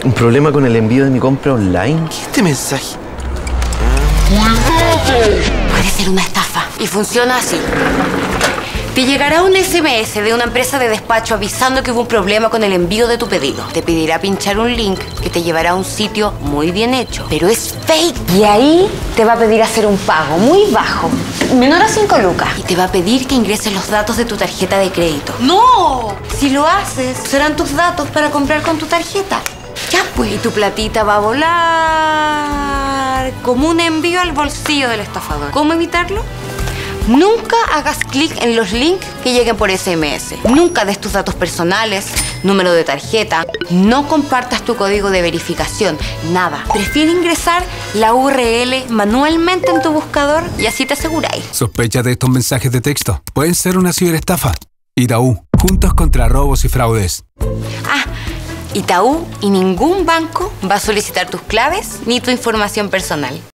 ¿Un problema con el envío de mi compra online? ¿Qué es este mensaje? Puede ser una estafa y funciona así. Te llegará un SMS de una empresa de despacho avisando que hubo un problema con el envío de tu pedido. Te pedirá pinchar un link que te llevará a un sitio muy bien hecho, pero es fake. Y ahí te va a pedir hacer un pago muy bajo, menor a 5 lucas. Y te va a pedir que ingreses los datos de tu tarjeta de crédito. ¡No! Si lo haces, serán tus datos para comprar con tu tarjeta. Ya pues. Y tu platita va a volar como un envío al bolsillo del estafador. ¿Cómo evitarlo? Nunca hagas clic en los links que lleguen por SMS. Nunca des tus datos personales, número de tarjeta. No compartas tu código de verificación. Nada. Prefiere ingresar la URL manualmente en tu buscador y así te aseguráis. ¿Sospecha de estos mensajes de texto? Pueden ser una ciberestafa. Itaú, juntos contra robos y fraudes. Itaú y ningún banco va a solicitar tus claves ni tu información personal.